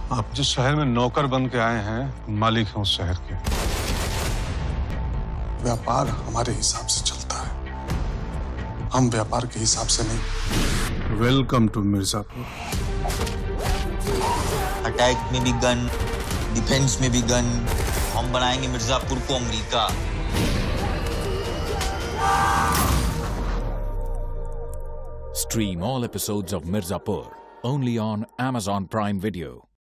आप जिस शहर में नौकर बन के आए हैं, मालिक हैं उस शहर के। व्यापार हमारे हिसाब से चलता है, हम व्यापार के हिसाब से नहीं। Welcome to Mirzapur. अटैक में भी गन, डिफेंस में भी गन। हम बनाएंगे मिर्जापुर को America. Stream all episodes of Mirzapur only on Amazon Prime Video.